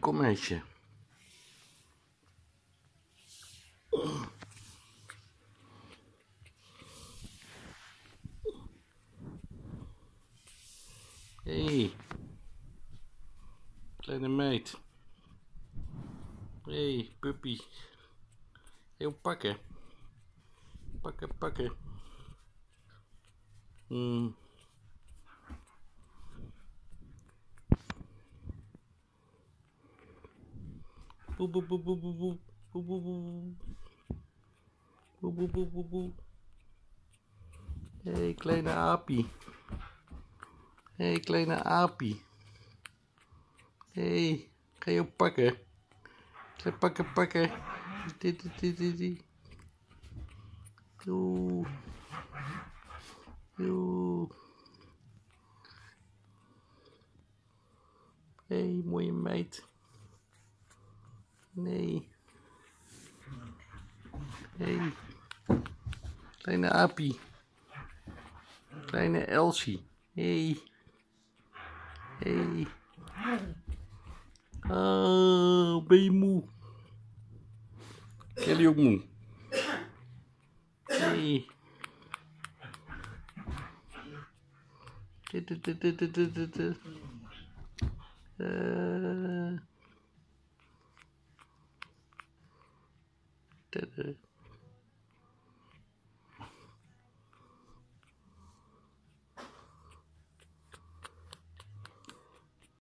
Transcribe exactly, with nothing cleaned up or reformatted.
kom meisje. Hé, hey, kleine meid. Hé, hey, puppy. Heel pakken. Pakken, pakken. Hmm. Boe, boe, boe, boe, boe, boe. Boe, boe, boe. Boe, boe, boe, boe, boe. Hé, hey, kleine aapie. Hé, hey, kleine aapie. Hé, hey, ga je ook pakken? Ga pakken, pakken. Dit, dit, dit, dit, dit. Doe. Doe. Hé, hey, mooie meid. Nee. Hé. Hey. Kleine Aapie. Kleine Elsie. Hé. Hey. Hey. Oh, ben je moe? Ben jullie ook moe? Hé. Hey. Uh.